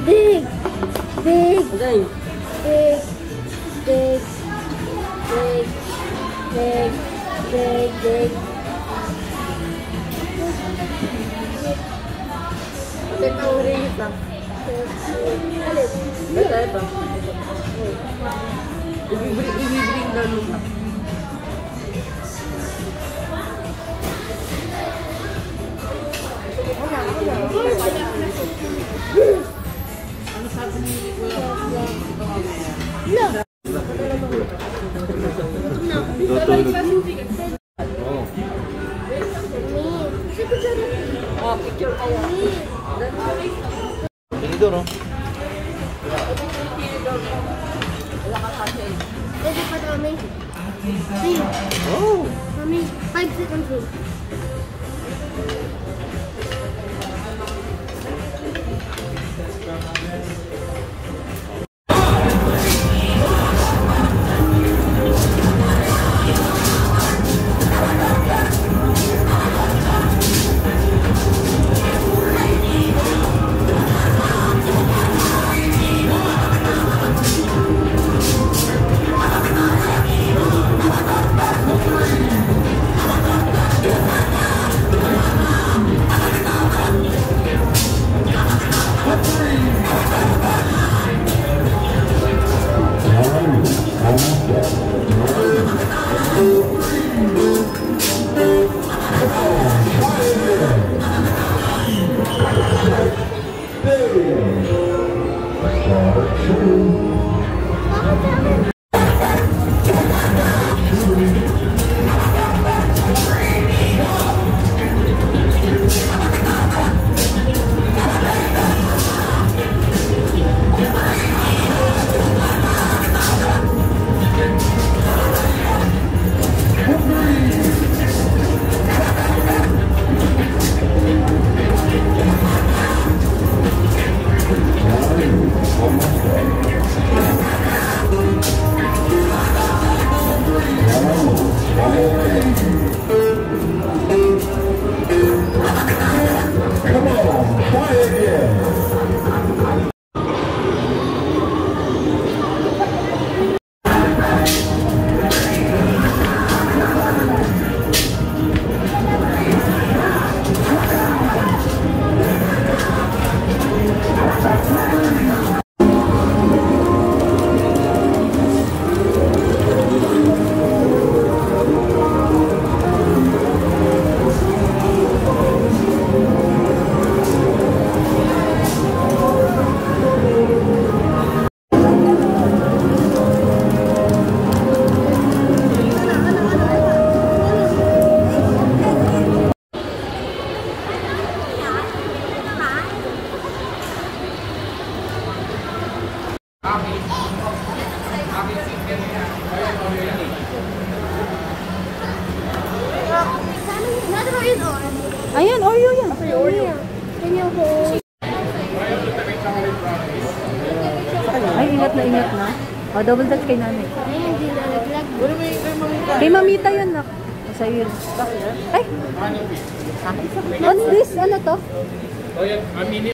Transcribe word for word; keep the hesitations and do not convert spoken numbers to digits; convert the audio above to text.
Big. Big. Big. Big. Big. Big. Big. Big. Big. Ito ang ringit lang. Alis. Ito, ito. Ibibring daw nung ano sabi ni Kuya? No. Oh, picture kayo. Ganito, no? Wala ka kasi. Pwede pa ito, mami. Three. Oh! Mami, five seconds rule. Ayan, Oreo yan. Oreo. Kanya ko. Ay, ingat na ingat na. O, oh, double touch kay nanay. Ay, hindi na naglag. Kay mamita yun, nak. Sa yun. Ay! What's this? Ano to? Oh, yan. A mini